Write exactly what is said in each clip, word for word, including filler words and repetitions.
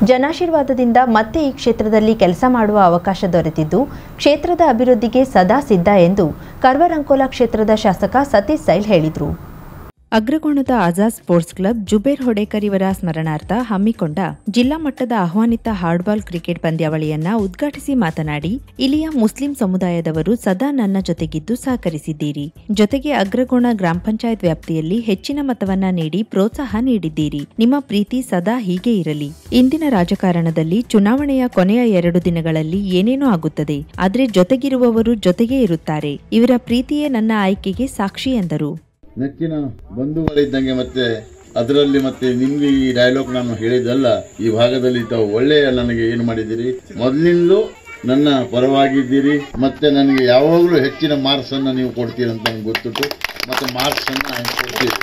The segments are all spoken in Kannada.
ಜನಾಶೀರ್ವಾದದಿಂದ ಮತ್ತೆ ಈ ಕ್ಷೇತ್ರದಲ್ಲಿ ಕೆಲಸ ಮಾಡುವ ಅವಕಾಶ ದೊರೆತಿದ್ದು ಕ್ಷೇತ್ರದ ಅಭಿವೃದ್ಧಿಗೆ ಸದಾ ಸಿದ್ಧ ಎಂದು ಕರ್ವರಂಕೋಲ ಕ್ಷೇತ್ರದ ಶಾಸಕ ಸತೀಶ್ ಸೈಲ್ ಹೇಳಿದರು. ಅಗ್ರಕೋಣದ ಆಜಾದ್ ಸ್ಪೋರ್ಟ್ಸ್ ಕ್ಲಬ್ ಜುಬೇರ್ ಹೊಡೇಕರ್ ಇವರ ಸ್ಮರಣಾರ್ಥ ಹಮ್ಮಿಕೊಂಡ ಜಿಲ್ಲಾ ಮಟ್ಟದ ಆಹ್ವಾನಿತ ಹಾರ್ಡ್ಬಾಲ್ ಕ್ರಿಕೆಟ್ ಪಂದ್ಯಾವಳಿಯನ್ನ ಉದ್ಘಾಟಿಸಿ ಮಾತನಾಡಿ, ಇಲ್ಲಿಯ ಮುಸ್ಲಿಂ ಸಮುದಾಯದವರು ಸದಾ ನನ್ನ ಜೊತೆಗಿದ್ದು ಸಹಕರಿಸಿದ್ದೀರಿ. ಜೊತೆಗೆ ಅಗ್ರಕೋಣ ಗ್ರಾಮ ಪಂಚಾಯತ್ ವ್ಯಾಪ್ತಿಯಲ್ಲಿ ಹೆಚ್ಚಿನ ಮತವನ್ನ ನೀಡಿ ಪ್ರೋತ್ಸಾಹ ನೀಡಿದ್ದೀರಿ. ನಿಮ್ಮ ಪ್ರೀತಿ ಸದಾ ಹೀಗೆ ಇರಲಿ. ಇಂದಿನ ರಾಜಕಾರಣದಲ್ಲಿ ಚುನಾವಣೆಯ ಕೊನೆಯ ಎರಡು ದಿನಗಳಲ್ಲಿ ಏನೇನೋ ಆಗುತ್ತದೆ, ಆದ್ರೆ ಜೊತೆಗಿರುವವರು ಜೊತೆಗೇ ಇರುತ್ತಾರೆ. ಇವರ ಪ್ರೀತಿಯೇ ನನ್ನ ಆಯ್ಕೆಗೆ ಸಾಕ್ಷಿ ಎಂದರು. ನೆಚ್ಚಿನ ಬಂಧುಗಳಿದ್ದಂಗೆ ಮತ್ತೆ ಅದರಲ್ಲಿ ಮತ್ತೆ ನಿಮ್ಗೆ ಈ ಡೈಲಾಗ್ ನಾನು ಹೇಳಿದಲ್ಲ, ಈ ಭಾಗದಲ್ಲಿ ತಾವು ಒಳ್ಳೆಯ ನನಗೆ ಏನು ಮಾಡಿದ್ದೀರಿ, ಮೊದಲಿಂದಲೂ ನನ್ನ ಪರವಾಗಿದ್ದೀರಿ, ಮತ್ತೆ ನನಗೆ ಯಾವಾಗಲೂ ಹೆಚ್ಚಿನ ಮಾರ್ಕ್ಸ್ ಅನ್ನ ನೀವು ಕೊಡ್ತೀರಿ ಅಂತ ನನಗೆ ಗೊತ್ತಿತ್ತು. ಮತ್ತೆ ಮಾರ್ಕ್ಸ್ ಅನ್ನ ಕೊಡ್ತೀರಿ,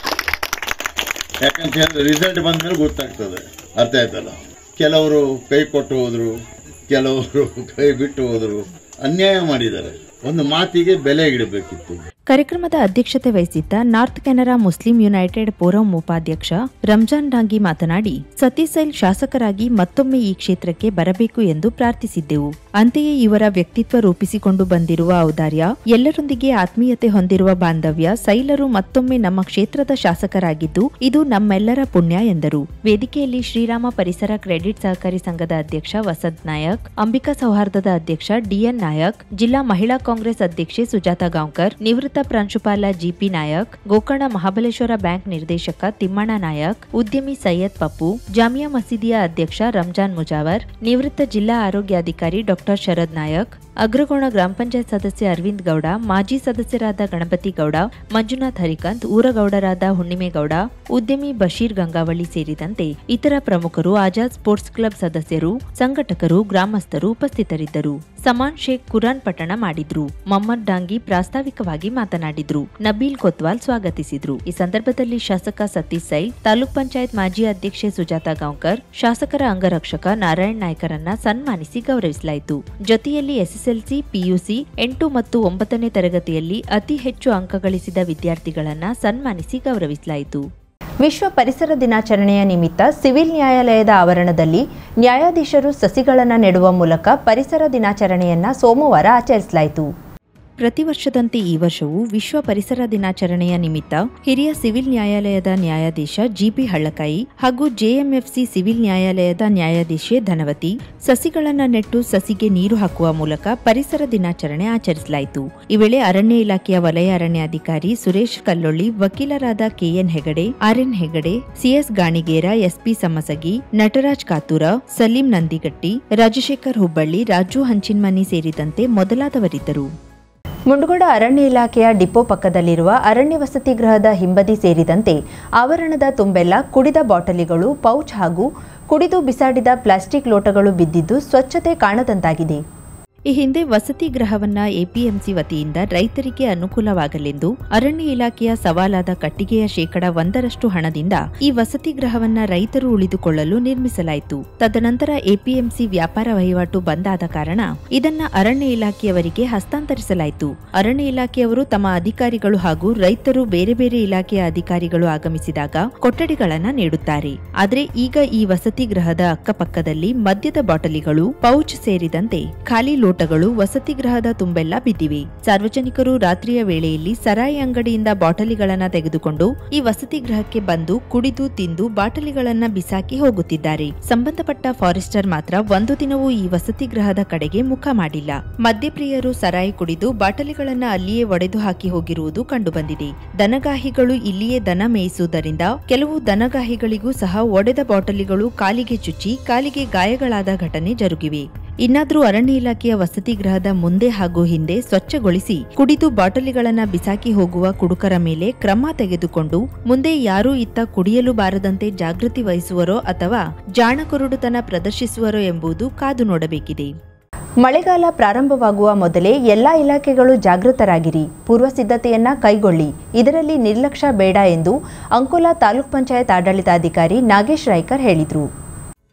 ಯಾಕಂತ ಹೇಳಿದ್ರೆ ರಿಸಲ್ಟ್ ಬಂದ ಮೇಲೆ ಗೊತ್ತಾಗ್ತದೆ. ಅರ್ಥ ಆಯ್ತಲ್ಲ, ಕೆಲವರು ಕೈ ಕೊಟ್ಟು ಹೋದ್ರು, ಕೆಲವರು ಕೈ ಬಿಟ್ಟು ಹೋದ್ರು, ಅನ್ಯಾಯ ಮಾಡಿದ್ದಾರೆ. ಒಂದು ಮಾತಿಗೆ ಬೆಲೆ ಇಡಬೇಕಿತ್ತು. ಕಾರ್ಯಕ್ರಮದ ಅಧ್ಯಕ್ಷತೆ ವಹಿಸಿದ್ದ North Canara Muslim United Forum ಉಪಾಧ್ಯಕ್ಷ ರಂಜಾನ್ ಡಾಂಗಿ ಮಾತನಾಡಿ, ಸತೀಶ್ ಸೈಲ್ ಶಾಸಕರಾಗಿ ಮತ್ತೊಮ್ಮೆ ಈ ಕ್ಷೇತ್ರಕ್ಕೆ ಬರಬೇಕು ಎಂದು ಪ್ರಾರ್ಥಿಸಿದ್ದೆವು. ಅಂತೆಯೇ ಇವರ ವ್ಯಕ್ತಿತ್ವ ರೂಪಿಸಿಕೊಂಡು ಬಂದಿರುವ ಔದಾರ್ಯ, ಎಲ್ಲರೊಂದಿಗೆ ಆತ್ಮೀಯತೆ ಹೊಂದಿರುವ ಬಾಂಧವ್ಯ, ಸೈಲರು ಮತ್ತೊಮ್ಮೆ ನಮ್ಮ ಕ್ಷೇತ್ರದ ಶಾಸಕರಾಗಿದ್ದು ಇದು ನಮ್ಮೆಲ್ಲರ ಪುಣ್ಯ ಎಂದರು. ವೇದಿಕೆಯಲ್ಲಿ ಶ್ರೀರಾಮ ಪರಿಸರ ಕ್ರೆಡಿಟ್ ಸಹಕಾರಿ ಸಂಘದ ಅಧ್ಯಕ್ಷ ವಸಂತ್ ನಾಯಕ್, ಅಂಬಿಕಾ ಸೌಹಾರ್ದದ ಅಧ್ಯಕ್ಷ ಡಿಎನ್ ನಾಯಕ್, ಜಿಲ್ಲಾ ಮಹಿಳಾ ಕಾಂಗ್ರೆಸ್ ಅಧ್ಯಕ್ಷೆ ಸುಜಾತಾ ಗಾಂವ್ಕರ್, ನಿವೃತ್ತ ಪ್ರಾಂಶುಪಾಲ ಜಿಪಿ ನಾಯಕ್, ಗೋಕರ್ಣ ಮಹಾಬಲೇಶ್ವರ ಬ್ಯಾಂಕ್ ನಿರ್ದೇಶಕ ತಿಮ್ಮಣ್ಣ ನಾಯಕ್, ಉದ್ಯಮಿ ಸೈಯದ್ ಪಪ್ಪು, ಜಾಮಿಯಾ ಮಸೀದಿಯ ಅಧ್ಯಕ್ಷ ರಂಜಾನ್ ಮುಜಾವರ್, ನಿವೃತ್ತ ಜಿಲ್ಲಾ ಆರೋಗ್ಯಾಧಿಕಾರಿ ಡಾಕ್ಟರ್ ಶರದ್ ನಾಯಕ್, ಅಗ್ರಕೋಣ ಗ್ರಾಮ ಪಂಚಾಯತ್ ಸದಸ್ಯ ಅರವಿಂದ್ ಗೌಡ, ಮಾಜಿ ಸದಸ್ಯರಾದ ಗಣಪತಿ ಗೌಡ, ಮಂಜುನಾಥ್ ಹರಿಕಂತ್, ಊರಗೌಡರಾದ ಹುಣ್ಣಿಮೇಗೌಡ, ಉದ್ಯಮಿ ಬಶೀರ್ ಗಂಗಾವಳಿ ಸೇರಿದಂತೆ ಇತರ ಪ್ರಮುಖರು, ಆಜಾದ್ ಸ್ಪೋರ್ಟ್ಸ್ ಕ್ಲಬ್ ಸದಸ್ಯರು, ಸಂಘಟಕರು, ಗ್ರಾಮಸ್ಥರು ಉಪಸ್ಥಿತರಿದ್ದರು. ಸಮಾನ್ ಶೇಖ್ ಕುರಾನ್ ಪಠಣ ಮಾಡಿದ್ರು. ಮೊಹಮ್ಮದ್ ಡಾಂಗಿ ಪ್ರಾಸ್ತಾವಿಕವಾಗಿ ಮಾತನಾಡಿದ್ರು. ನಬೀಲ್ ಕೊತ್ವಾಲ್ ಸ್ವಾಗತಿಸಿದ್ರು. ಈ ಸಂದರ್ಭದಲ್ಲಿ ಶಾಸಕ ಸತೀಶ್ ಸೈಲ್, ತಾಲೂಕ್ ಪಂಚಾಯತ್ ಮಾಜಿ ಅಧ್ಯಕ್ಷೆ ಸುಜಾತಾ ಗಾಂವ್ಕರ್, ಶಾಸಕರ ಅಂಗರಕ್ಷಕ ನಾರಾಯಣ್ ನಾಯ್ಕರನ್ನ ಸನ್ಮಾನಿಸಿ ಗೌರವಿಸಲಾಯಿತು. ಜೊತೆಯಲ್ಲಿ ಎಸ್ಎಸ್ಎಲ್ಸಿ, ಪಿಯುಸಿ, ಎಂಟು ಮತ್ತು ಒಂಬತ್ತನೇ ತರಗತಿಯಲ್ಲಿ ಅತಿ ಹೆಚ್ಚು ಅಂಕ ಗಳಿಸಿದ ವಿದ್ಯಾರ್ಥಿಗಳನ್ನ ಸನ್ಮಾನಿಸಿ ಗೌರವಿಸಲಾಯಿತು. ವಿಶ್ವ ಪರಿಸರ ದಿನಾಚರಣೆಯ ನಿಮಿತ್ತ ಸಿವಿಲ್ ನ್ಯಾಯಾಲಯದ ಆವರಣದಲ್ಲಿ ನ್ಯಾಯಾಧೀಶರು ಸಸಿಗಳನ್ನು ನೆಡುವ ಮೂಲಕ ಪರಿಸರ ದಿನಾಚರಣೆಯನ್ನ ಸೋಮವಾರ ಆಚರಿಸಲಾಯಿತು. ಪ್ರತಿ ವರ್ಷದಂತೆ ಈ ವರ್ಷವೂ ವಿಶ್ವ ಪರಿಸರ ದಿನಾಚರಣೆಯ ನಿಮಿತ್ತ ಹಿರಿಯ ಸಿವಿಲ್ ನ್ಯಾಯಾಲಯದ ನ್ಯಾಯಾಧೀಶ ಜಿಬಿ ಹಳ್ಳಕಾಯಿ ಹಾಗೂ ಜೆಎಂಎಫ್ಸಿ ಸಿವಿಲ್ ನ್ಯಾಯಾಲಯದ ನ್ಯಾಯಾಧೀಶೆ ಧನವತಿ ಸಸಿಗಳನ್ನು ನೆಟ್ಟು ಸಸಿಗೆ ನೀರು ಹಾಕುವ ಮೂಲಕ ಪರಿಸರ ದಿನಾಚರಣೆ ಆಚರಿಸಲಾಯಿತು. ಈ ವೇಳೆ ಅರಣ್ಯ ಇಲಾಖೆಯ ವಲಯ ಅರಣ್ಯಾಧಿಕಾರಿ ಸುರೇಶ್ ಕಲ್ಲೊಳ್ಳಿ, ವಕೀಲರಾದ KN Hegde, RN Hegde, CS Ganigera, SP Samasagi, Nataraj Katura, Salim Nandigatti, Rajashekhar Hubballi, Raju Hanchinmani ಸೇರಿದಂತೆ ಮೊದಲಾದವರಿದ್ದರು. ಮುಂಡಗೋಡ ಅರಣ್ಯ ಇಲಾಖೆಯ ಡಿಪೋ ಪಕ್ಕದಲ್ಲಿರುವ ಅರಣ್ಯ ವಸತಿ ಗೃಹದ ಹಿಂಬದಿ ಸೇರಿದಂತೆ ಆವರಣದ ತುಂಬೆಲ್ಲ ಕುಡಿದ ಬಾಟಲಿಗಳು, ಪೌಚ್ ಹಾಗೂ ಕುಡಿದು ಬಿಸಾಡಿದ ಪ್ಲಾಸ್ಟಿಕ್ ಲೋಟಗಳು ಬಿದ್ದಿದ್ದು ಸ್ವಚ್ಛತೆ ಕಾಣದಂತಾಗಿದೆ. ಈ ಹಿಂದೆ ವಸತಿ ಗೃಹವನ್ನ ಎಪಿಎಂಸಿ ವತಿಯಿಂದ ರೈತರಿಗೆ ಅನುಕೂಲವಾಗಲೆಂದು ಅರಣ್ಯ ಇಲಾಖೆಯ ಸವಾಲಾದ ಕಟ್ಟಿಗೆಯ ಶೇಕಡ ಒಂದರಷ್ಟು ಹಣದಿಂದ ಈ ವಸತಿ ಗೃಹವನ್ನ ರೈತರು ಉಳಿದುಕೊಳ್ಳಲು ನಿರ್ಮಿಸಲಾಯಿತು. ತದನಂತರ ಎಪಿಎಂಸಿ ವ್ಯಾಪಾರ ವಹಿವಾಟು ಬಂದಾದ ಕಾರಣ ಇದನ್ನ ಅರಣ್ಯ ಇಲಾಖೆಯವರಿಗೆ ಹಸ್ತಾಂತರಿಸಲಾಯಿತು. ಅರಣ್ಯ ಇಲಾಖೆಯವರು ತಮ್ಮ ಅಧಿಕಾರಿಗಳು ಹಾಗೂ ರೈತರು ಬೇರೆ ಬೇರೆ ಇಲಾಖೆಯ ಅಧಿಕಾರಿಗಳು ಆಗಮಿಸಿದಾಗ ಕೊಠಡಿಗಳನ್ನ ನೀಡುತ್ತಾರೆ. ಆದರೆ ಈಗ ಈ ವಸತಿ ಗೃಹದ ಅಕ್ಕಪಕ್ಕದಲ್ಲಿ ಮದ್ಯದ ಬಾಟಲಿಗಳು, ಪೌಚ್ ಸೇರಿದಂತೆ ಖಾಲಿ ಲೋಟಗಳು ವಸತಿ ಗೃಹದ ತುಂಬೆಲ್ಲ ಬಿದ್ದಿವೆ. ಸಾರ್ವಜನಿಕರು ರಾತ್ರಿಯ ವೇಳೆಯಲ್ಲಿ ಸರಾಯಿ ಅಂಗಡಿಯಿಂದ ಬಾಟಲಿಗಳನ್ನ ತೆಗೆದುಕೊಂಡು ಈ ವಸತಿ ಗೃಹಕ್ಕೆ ಬಂದು ಕುಡಿದು ತಿಂದು ಬಾಟಲಿಗಳನ್ನ ಬಿಸಾಕಿ ಹೋಗುತ್ತಿದ್ದಾರೆ. ಸಂಬಂಧಪಟ್ಟ ಫಾರೆಸ್ಟರ್ ಮಾತ್ರ ಒಂದು ದಿನವೂ ಈ ವಸತಿ ಗೃಹದ ಕಡೆಗೆ ಮುಖ ಮಾಡಿಲ್ಲ. ಮದ್ಯಪ್ರಿಯರು ಸರಾಯಿ ಕುಡಿದು ಬಾಟಲಿಗಳನ್ನ ಅಲ್ಲಿಯೇ ಒಡೆದು ಹಾಕಿ ಹೋಗಿರುವುದು ಕಂಡುಬಂದಿದೆ. ದನಗಾಹಿಗಳು ಇಲ್ಲಿಯೇ ದನ ಮೇಯಿಸುವುದರಿಂದ ಕೆಲವು ದನಗಾಹಿಗಳಿಗೂ ಸಹ ಒಡೆದ ಬಾಟಲಿಗಳು ಕಾಲಿಗೆ ಚುಚ್ಚಿ ಕಾಲಿಗೆ ಗಾಯಗಳಾದ ಘಟನೆ ಜರುಗಿವೆ. ಇನ್ನಾದರೂ ಅರಣ್ಯ ಇಲಾಖೆಯ ವಸತಿ ಗೃಹದ ಮುಂದೆ ಹಾಗೂ ಹಿಂದೆ ಸ್ವಚ್ಛಗೊಳಿಸಿ ಕುಡಿದು ಬಾಟಲಿಗಳನ್ನ ಬಿಸಾಕಿ ಹೋಗುವ ಕುಡುಕರ ಮೇಲೆ ಕ್ರಮ ತೆಗೆದುಕೊಂಡು ಮುಂದೆ ಯಾರೂ ಇತ್ತ ಕುಡಿಯಲು ಬಾರದಂತೆ ಜಾಗೃತಿ ವಹಿಸುವರೋ ಅಥವಾ ಜಾಣಕುರುಡುತನ ಪ್ರದರ್ಶಿಸುವರೋ ಎಂಬುದು ಕಾದು ನೋಡಬೇಕಿದೆ. ಮಳೆಗಾಲ ಪ್ರಾರಂಭವಾಗುವ ಮೊದಲೇ ಎಲ್ಲಾ ಇಲಾಖೆಗಳು ಜಾಗೃತರಾಗಿರಿ, ಪೂರ್ವ ಸಿದ್ಧತೆಯನ್ನ ಕೈಗೊಳ್ಳಿ, ಇದರಲ್ಲಿ ನಿರ್ಲಕ್ಷ್ಯ ಬೇಡ ಎಂದು ಅಂಕೋಲಾ ತಾಲೂಕ್ ಪಂಚಾಯತ್ ಆಡಳಿತಾಧಿಕಾರಿ ನಾಗೇಶ್ ರಾಯ್ಕರ್ ಹೇಳಿದರು.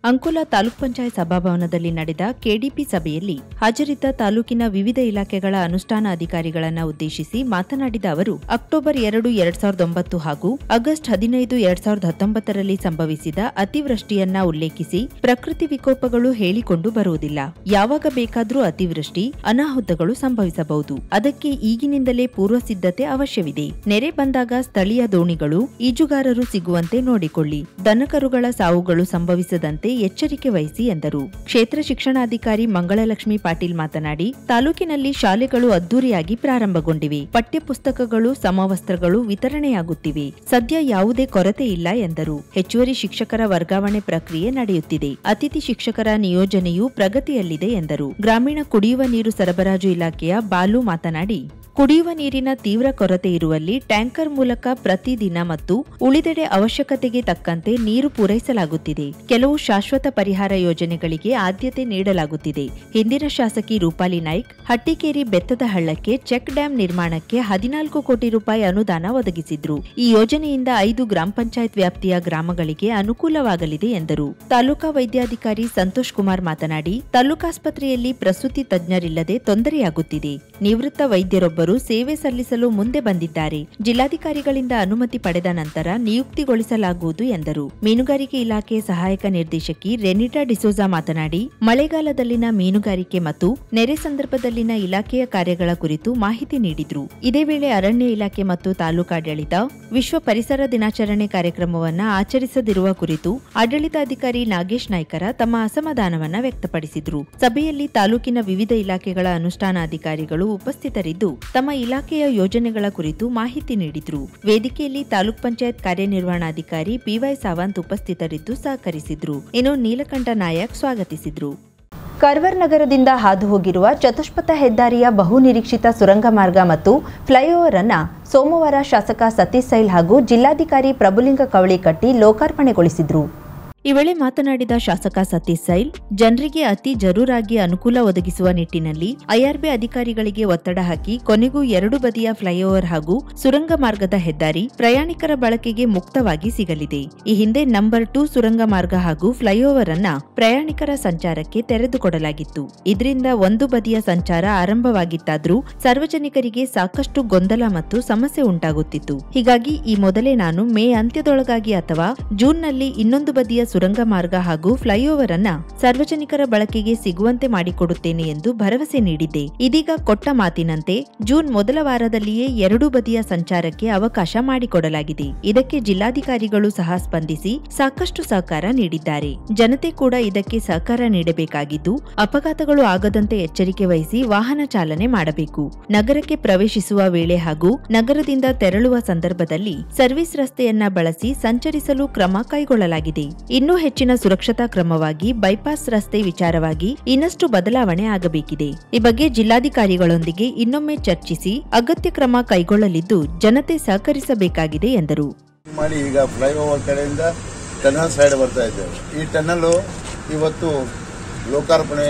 ಅಂಕೋಲಾ ತಾಲೂಕ್ ಪಂಚಾಯತ್ ಸಭಾಭವನದಲ್ಲಿ ನಡೆದ ಕೆಡಿಪಿ ಸಭೆಯಲ್ಲಿ ಹಾಜರಿದ್ದ ತಾಲೂಕಿನ ವಿವಿಧ ಇಲಾಖೆಗಳ ಅನುಷ್ಠಾನ ಅಧಿಕಾರಿಗಳನ್ನು ಉದ್ದೇಶಿಸಿ ಮಾತನಾಡಿದ ಅವರು ಅಕ್ಟೋಬರ್ ಎರಡು ಎರಡ್ ಸಾವಿರದ ಒಂಬತ್ತು ಹಾಗೂ ಆಗಸ್ಟ್ ಹದಿನೈದು ಎರಡ್ ಸಾವಿರದ ಹತ್ತೊಂಬತ್ತರಲ್ಲಿ ಸಂಭವಿಸಿದ ಅತಿವೃಷ್ಟಿಯನ್ನ ಉಲ್ಲೇಖಿಸಿ ಪ್ರಕೃತಿ ವಿಕೋಪಗಳು ಹೇಳಿಕೊಂಡು ಬರುವುದಿಲ್ಲ. ಯಾವಾಗ ಬೇಕಾದರೂ ಅತಿವೃಷ್ಟಿ, ಅನಾಹುತಗಳು ಸಂಭವಿಸಬಹುದು. ಅದಕ್ಕೆ ಈಗಿನಿಂದಲೇ ಪೂರ್ವ ಸಿದ್ಧತೆ ಅವಶ್ಯವಿದೆ. ನೆರೆ ಬಂದಾಗ ಸ್ಥಳೀಯ ದೋಣಿಗಳು, ಈಜುಗಾರರು ಸಿಗುವಂತೆ ನೋಡಿಕೊಳ್ಳಿ. ದನಕರುಗಳ ಸಾವುಗಳು ಸಂಭವಿಸದಂತೆ ಎಚ್ಚರಿಕೆ ವಹಿಸಿ ಎಂದರು. ಕ್ಷೇತ್ರ ಶಿಕ್ಷಣಾಧಿಕಾರಿ ಮಂಗಳಲಕ್ಷ್ಮಿ ಪಾಟೀಲ್ ಮಾತನಾಡಿ, ತಾಲೂಕಿನಲ್ಲಿ ಶಾಲೆಗಳು ಅದ್ದೂರಿಯಾಗಿ ಪ್ರಾರಂಭಗೊಂಡಿವೆ. ಪಠ್ಯಪುಸ್ತಕಗಳು, ಸಮವಸ್ತ್ರಗಳು ವಿತರಣೆಯಾಗುತ್ತಿವೆ. ಸದ್ಯ ಯಾವುದೇ ಕೊರತೆ ಇಲ್ಲ ಎಂದರು. ಹೆಚ್ಚುವರಿ ಶಿಕ್ಷಕರ ವರ್ಗಾವಣೆ ಪ್ರಕ್ರಿಯೆ ನಡೆಯುತ್ತಿದೆ. ಅತಿಥಿ ಶಿಕ್ಷಕರ ನಿಯೋಜನೆಯು ಪ್ರಗತಿಯಲ್ಲಿದೆ ಎಂದರು. ಗ್ರಾಮೀಣ ಕುಡಿಯುವ ನೀರು ಸರಬರಾಜು ಇಲಾಖೆಯ ಬಾಲು ಮಾತನಾಡಿ, ಕುಡಿಯುವ ನೀರಿನ ತೀವ್ರ ಕೊರತೆ ಇರುವಲ್ಲಿ ಟ್ಯಾಂಕರ್ ಮೂಲಕ ಪ್ರತಿದಿನ ಮತ್ತು ಉಳಿದೆಡೆ ಅವಶ್ಯಕತೆಗೆ ತಕ್ಕಂತೆ ನೀರು ಪೂರೈಸಲಾಗುತ್ತಿದೆ. ಕೆಲವು ಶಾಶ್ವತ ಪರಿಹಾರ ಯೋಜನೆಗಳಿಗೆ ಆದ್ಯತೆ ನೀಡಲಾಗುತ್ತಿದೆ. ಹಿಂದಿನ ಶಾಸಕಿ ರೂಪಾಲಿ ನಾಯ್ಕ್ ಹಟ್ಟಿಕೇರಿ ಬೆತ್ತದ ಹಳ್ಳಕ್ಕೆ ಚೆಕ್ ಡ್ಯಾಂ ನಿರ್ಮಾಣಕ್ಕೆ ಹದಿನಾಲ್ಕು ಕೋಟಿ ರೂಪಾಯಿ ಅನುದಾನ ಒದಗಿಸಿದ್ರು. ಈ ಯೋಜನೆಯಿಂದ ಐದು ಗ್ರಾಮ ಪಂಚಾಯತ್ ವ್ಯಾಪ್ತಿಯ ಗ್ರಾಮಗಳಿಗೆ ಅನುಕೂಲವಾಗಲಿದೆ ಎಂದರು. ತಾಲೂಕಾ ವೈದ್ಯಾಧಿಕಾರಿ ಸಂತೋಷ್ ಕುಮಾರ್ ಮಾತನಾಡಿ, ತಾಲೂಕಾಸ್ಪತ್ರೆಯಲ್ಲಿ ಪ್ರಸೂತಿ ತಜ್ಞರಿಲ್ಲದೆ ತೊಂದರೆಯಾಗುತ್ತಿದೆ. ನಿವೃತ್ತ ವೈದ್ಯರೊಬ್ಬರು ಸೇವೆ ಸಲ್ಲಿಸಲು ಮುಂದೆ ಬಂದಿದ್ದಾರೆ. ಜಿಲ್ಲಾಧಿಕಾರಿಗಳಿಂದ ಅನುಮತಿ ಪಡೆದ ನಂತರ ನಿಯುಕ್ತಿಗೊಳಿಸಲಾಗುವುದು ಎಂದರು. ಮೀನುಗಾರಿಕೆ ಇಲಾಖೆ ಸಹಾಯಕ ನಿರ್ದೇಶಕಿ ರೆನಿಟಾ ಡಿಸೋಜಾ ಮಾತನಾಡಿ, ಮಳೆಗಾಲದಲ್ಲಿನ ಮೀನುಗಾರಿಕೆ ಮತ್ತು ನೆರೆ ಸಂದರ್ಭದಲ್ಲಿನ ಇಲಾಖೆಯ ಕಾರ್ಯಗಳ ಕುರಿತು ಮಾಹಿತಿ ನೀಡಿದ್ರು. ಇದೇ ವೇಳೆ ಅರಣ್ಯ ಇಲಾಖೆ ಮತ್ತು ತಾಲೂಕಾಡಳಿತ ವಿಶ್ವ ಪರಿಸರ ದಿನಾಚರಣೆ ಕಾರ್ಯಕ್ರಮವನ್ನು ಆಚರಿಸದಿರುವ ಕುರಿತು ಆಡಳಿತಾಧಿಕಾರಿ ನಾಗೇಶ್ ನಾಯ್ಕರ ತಮ್ಮ ಅಸಮಾಧಾನವನ್ನ ವ್ಯಕ್ತಪಡಿಸಿದ್ರು. ಸಭೆಯಲ್ಲಿ ತಾಲೂಕಿನ ವಿವಿಧ ಇಲಾಖೆಗಳ ಅನುಷ್ಠಾನಾಧಿಕಾರಿಗಳು ಉಪಸ್ಥಿತರಿದ್ದು ತಮ್ಮ ಇಲಾಖೆಯ ಯೋಜನೆಗಳ ಕುರಿತು ಮಾಹಿತಿ ನೀಡಿದ್ರು. ವೇದಿಕೆಯಲ್ಲಿ ತಾಲೂಕ್ ಪಂಚಾಯತ್ ಕಾರ್ಯನಿರ್ವಹಣಾಧಿಕಾರಿ ಪಿವೈ ಸಾವಂತ್ ಉಪಸ್ಥಿತರಿದ್ದು ಸಹಕರಿಸಿದ್ರು. ಇನ್ನು ನೀಲಕಂಠ ನಾಯಕ್ ಸ್ವಾಗತಿಸಿದ್ರು. ಕರ್ವರ್ ನಗರದಿಂದ ಹಾದು ಹೋಗಿರುವ ಚತುಷ್ಪಥ ಹೆದ್ದಾರಿಯ ಬಹುನಿರೀಕ್ಷಿತ ಸುರಂಗ ಮಾರ್ಗ ಮತ್ತು ಫ್ಲೈಓವರ್ ಅನ್ನು ಸೋಮವಾರ ಶಾಸಕ ಸತೀಶ್ ಸೈಲ್ ಹಾಗೂ ಜಿಲ್ಲಾಧಿಕಾರಿ ಪ್ರಭುಲಿಂಗ ಕವಳಿಕಟ್ಟಿ ಲೋಕಾರ್ಪಣೆಗೊಳಿಸಿದ್ರು. ಈ ವೇಳೆ ಮಾತನಾಡಿದ ಶಾಸಕ ಸತೀಶ್ ಸೈಲ್, ಜನರಿಗೆ ಅತಿ ಜರೂರಾಗಿ ಅನುಕೂಲ ಒದಗಿಸುವ ನಿಟ್ಟಿನಲ್ಲಿ ಐಆರ್ಬಿ ಅಧಿಕಾರಿಗಳಿಗೆ ಒತ್ತಡ ಹಾಕಿ ಕೊನೆಗೂ ಎರಡು ಬದಿಯ ಫ್ಲೈಓವರ್ ಹಾಗೂ ಸುರಂಗ ಮಾರ್ಗದ ಹೆದ್ದಾರಿ ಪ್ರಯಾಣಿಕರ ಬಳಕೆಗೆ ಮುಕ್ತವಾಗಿ ಸಿಗಲಿದೆ. ಈ ಹಿಂದೆ ನಂಬರ್ ಟೂ ಸುರಂಗ ಮಾರ್ಗ ಹಾಗೂ ಫ್ಲೈಓವರ್ ಅನ್ನ ಪ್ರಯಾಣಿಕರ ಸಂಚಾರಕ್ಕೆ ತೆರೆದುಕೊಡಲಾಗಿತ್ತು. ಇದರಿಂದ ಒಂದು ಬದಿಯ ಸಂಚಾರ ಆರಂಭವಾಗಿತ್ತಾದ್ರೂ ಸಾರ್ವಜನಿಕರಿಗೆ ಸಾಕಷ್ಟು ಗೊಂದಲ ಮತ್ತು ಸಮಸ್ಯೆ ಉಂಟಾಗುತ್ತಿತ್ತು. ಹೀಗಾಗಿ ಈ ಮೊದಲೇ ನಾನು ಮೇ ಅಂತ್ಯದೊಳಗಾಗಿ ಅಥವಾ ಜೂನ್ನಲ್ಲಿ ಇನ್ನೊಂದು ಬದಿಯ ಸುರಂಗ ಮಾರ್ಗ ಹಾಗೂ ಫ್ಲೈಓವರ್ ಅನ್ನ ಸಾರ್ವಜನಿಕರ ಬಳಕೆಗೆ ಸಿಗುವಂತೆ ಮಾಡಿಕೊಡುತ್ತೇನೆ ಎಂದು ಭರವಸೆ ನೀಡಿದ್ದೆ. ಇದೀಗ ಕೊಟ್ಟ ಮಾತಿನಂತೆ ಜೂನ್ ಮೊದಲ ವಾರದಲ್ಲಿಯೇ ಎರಡೂ ಬದಿಯ ಸಂಚಾರಕ್ಕೆ ಅವಕಾಶ ಮಾಡಿಕೊಡಲಾಗಿದೆ. ಇದಕ್ಕೆ ಜಿಲ್ಲಾಧಿಕಾರಿಗಳು ಸಹ ಸ್ಪಂದಿಸಿ ಸಾಕಷ್ಟು ಸಹಕಾರ ನೀಡಿದ್ದಾರೆ. ಜನತೆ ಕೂಡ ಇದಕ್ಕೆ ಸಹಕಾರ ನೀಡಬೇಕಾಗಿದ್ದು, ಅಪಘಾತಗಳು ಆಗದಂತೆ ಎಚ್ಚರಿಕೆ ವಹಿಸಿ ವಾಹನ ಚಾಲನೆ ಮಾಡಬೇಕು. ನಗರಕ್ಕೆ ಪ್ರವೇಶಿಸುವ ವೇಳೆ ಹಾಗೂ ನಗರದಿಂದ ತೆರಳುವ ಸಂದರ್ಭದಲ್ಲಿ ಸರ್ವಿಸ್ ರಸ್ತೆಯನ್ನ ಬಳಸಿ ಸಂಚರಿಸಲು ಕ್ರಮ ಕೈಗೊಳ್ಳಲಾಗಿದೆ. ಇನ್ನೂ ಹೆಚ್ಚಿನ ಸುರಕ್ಷತಾ ಕ್ರಮವಾಗಿ ಬೈಪಾಸ್ ರಸ್ತೆ ವಿಚಾರವಾಗಿ ಇನ್ನಷ್ಟು ಬದಲಾವಣೆ ಆಗಬೇಕಿದೆ. ಈ ಬಗ್ಗೆ ಜಿಲ್ಲಾಧಿಕಾರಿಗಳೊಂದಿಗೆ ಇನ್ನೊಮ್ಮೆ ಚರ್ಚಿಸಿ ಅಗತ್ಯ ಕ್ರಮ ಕೈಗೊಳ್ಳಲಿದ್ದು ಜನತೆ ಸಹಕರಿಸಬೇಕಾಗಿದೆ ಎಂದರು. ಮಾಡಿ ಈಗ ಫ್ಲೈಓವರ್ ಕಡೆಯಿಂದ ಟನಲ್ ಸೈಡ್ ಬರ್ತಾ ಇದ್ದೇವೆ. ಈ ಟನಲ್ ಇವತ್ತು ಲೋಕಾರ್ಪಣೆ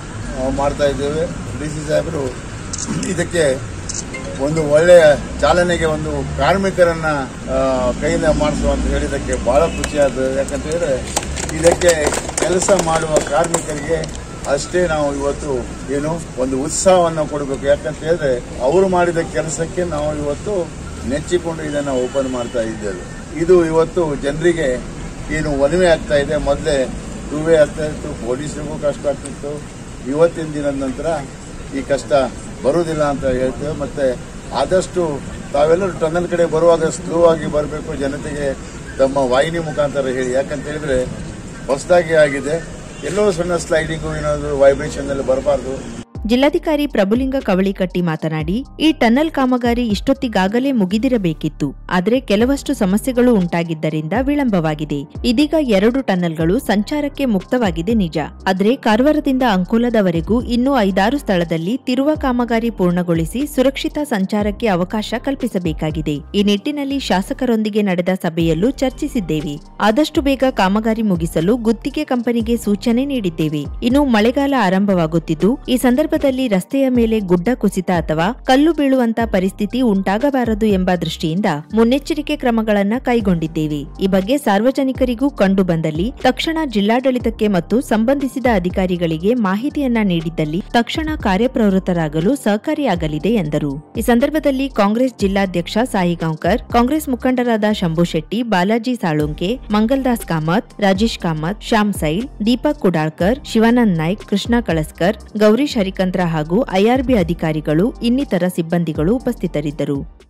ಮಾಡ್ತಾ ಇದ್ದೇವೆ. ಡಿ ಸಿ ಸಾಹೇಬರು ಇದಕ್ಕೆ ಒಂದು ಒಳ್ಳೆಯ ಚಾಲನೆಗೆ ಒಂದು ಕಾರ್ಮಿಕರನ್ನ ಕೈಯಿಂದ ಮಾಡಿಸುವ ಅಂತ ಹೇಳಿದಕ್ಕೆ ಬಹಳ ಖುಷಿ ಆದ. ಯಾಕಂತ ಹೇಳಿದ್ರೆ ಇದಕ್ಕೆ ಕೆಲಸ ಮಾಡುವ ಕಾರ್ಮಿಕರಿಗೆ ಅಷ್ಟೇ ನಾವು ಇವತ್ತು ಏನು ಒಂದು ಉತ್ಸಾಹವನ್ನು ಕೊಡಬೇಕು. ಯಾಕಂತ ಹೇಳಿದ್ರೆ ಅವರು ಮಾಡಿದ ಕೆಲಸಕ್ಕೆ ನಾವು ಇವತ್ತು ನೆಚ್ಚಿಕೊಂಡು ಇದನ್ನು ಓಪನ್ ಮಾಡ್ತಾ ಇದ್ದೇವೆ. ಇದು ಇವತ್ತು ಜನರಿಗೆ ಏನು ಒಲವೆ ಆಗ್ತಾ ಇದೆ. ಮೊದಲೇ ಟೂವೇ ಆಗ್ತಾ ಇತ್ತು, ಪೊಲೀಸರಿಗೂ ಕಷ್ಟ ಆಗ್ತಿತ್ತು. ಇವತ್ತಿನ ದಿನದ ನಂತರ ಈ ಕಷ್ಟ ಬರುವುದಿಲ್ಲ ಅಂತ ಹೇಳ್ತೇವೆ. ಮತ್ತೆ ಆದಷ್ಟು ತಾವೆಲ್ಲರೂ ಟನಲ್ ಕಡೆ ಬರುವಾಗ ಸ್ಲೋ ಆಗಿ ಬರಬೇಕು, ಜನತೆಗೆ ತಮ್ಮ ವಾಹಿನಿ ಮುಖಾಂತರ ಹೇಳಿ. ಯಾಕಂತ ಹೇಳಿದ್ರೆ ಹೊಸದಾಗಿ ಆಗಿದೆ, ಎಲ್ಲೋ ಸಣ್ಣ ಸ್ಲೈಡಿಂಗು ಏನಾದರೂ ವೈಬ್ರೇಷನ್ ಅಲ್ಲಿ ಬರಬಾರ್ದು. ಜಿಲ್ಲಾಧಿಕಾರಿ ಪ್ರಭುಲಿಂಗ ಕವಳಿಕಟ್ಟಿ ಮಾತನಾಡಿ, ಈ ಟನಲ್ ಕಾಮಗಾರಿ ಇಷ್ಟೊತ್ತಿಗಾಗಲೇ ಮುಗಿದಿರಬೇಕಿತ್ತು. ಆದರೆ ಕೆಲವಷ್ಟು ಸಮಸ್ಯೆಗಳು ಉಂಟಾಗಿದ್ದರಿಂದ ವಿಳಂಬವಾಗಿದೆ. ಇದೀಗ ಎರಡು ಟನಲ್ಗಳು ಸಂಚಾರಕ್ಕೆ ಮುಕ್ತವಾಗಿದೆ ನಿಜ. ಆದರೆ ಕಾರವಾರದಿಂದ ಅಂಕೋಲಾದವರೆಗೂ ಇನ್ನೂ ಐದಾರು ಸ್ಥಳದಲ್ಲಿ ತಿರುವ ಕಾಮಗಾರಿ ಪೂರ್ಣಗೊಳಿಸಿ ಸುರಕ್ಷಿತ ಸಂಚಾರಕ್ಕೆ ಅವಕಾಶ ಕಲ್ಪಿಸಬೇಕಾಗಿದೆ. ಈ ನಿಟ್ಟಿನಲ್ಲಿ ಶಾಸಕರೊಂದಿಗೆ ನಡೆದ ಸಭೆಯಲ್ಲೂ ಚರ್ಚಿಸಿದ್ದೇವೆ. ಆದಷ್ಟು ಬೇಗ ಕಾಮಗಾರಿ ಮುಗಿಸಲು ಗುತ್ತಿಗೆ ಕಂಪನಿಗೆ ಸೂಚನೆ ನೀಡಿದ್ದೇವೆ. ಇನ್ನು ಮಳೆಗಾಲ ಆರಂಭವಾಗುತ್ತಿದ್ದು, ಈ ಸಂದರ್ಭ ಸಂದರ್ಭದಲ್ಲಿ ರಸ್ತೆಯ ಮೇಲೆ ಗುಡ್ಡ ಕುಸಿತ ಅಥವಾ ಕಲ್ಲು ಬೀಳುವಂತ ಪರಿಸ್ಥಿತಿ ಉಂಟಾಗಬಾರದು ಎಂಬ ದೃಷ್ಟಿಯಿಂದ ಮುನ್ನೆಚ್ಚರಿಕೆ ಕ್ರಮಗಳನ್ನು ಕೈಗೊಂಡಿದ್ದೇವೆ. ಈ ಬಗ್ಗೆ ಸಾರ್ವಜನಿಕರಿಗೂ ಕಂಡು ಬಂದಲ್ಲಿ ತಕ್ಷಣ ಜಿಲ್ಲಾಡಳಿತಕ್ಕೆ ಮತ್ತು ಸಂಬಂಧಿಸಿದ ಅಧಿಕಾರಿಗಳಿಗೆ ಮಾಹಿತಿಯನ್ನ ನೀಡಿದ್ದಲ್ಲಿ ತಕ್ಷಣ ಕಾರ್ಯಪ್ರವೃತ್ತರಾಗಲು ಸಹಕಾರಿಯಾಗಲಿದೆ ಎಂದರು. ಈ ಸಂದರ್ಭದಲ್ಲಿ ಕಾಂಗ್ರೆಸ್ ಜಿಲ್ಲಾಧ್ಯಕ್ಷ ಸಾಯಿಗಾಂವ್ಕರ್, ಕಾಂಗ್ರೆಸ್ ಮುಖಂಡರಾದ ಶಂಭು ಶೆಟ್ಟಿ, ಬಾಲಾಜಿ ಸಾಳುಂಕೆ, ಮಂಗಲ್ದಾಸ್ ಕಾಮತ್, ರಾಜೇಶ್ ಕಾಮತ್, ಶ್ಯಾಮ್ ಸೈಲ್, ದೀಪಕ್ ಕುಡಾಳ್ಕರ್, ಶಿವಾನಂದ್ ನಾಯ್ಕ್, ಕೃಷ್ಣ ಕಳಸ್ಕರ್, ಗೌರೀಶ್ ಹರಿಕಂದ್ರ ಹಾಗೂ ಐಆರ್ಬಿ ಅಧಿಕಾರಿಗಳು ಇನ್ನಿತರ ಸಿಬ್ಬಂದಿಗಳು ಉಪಸ್ಥಿತರಿದ್ದರು.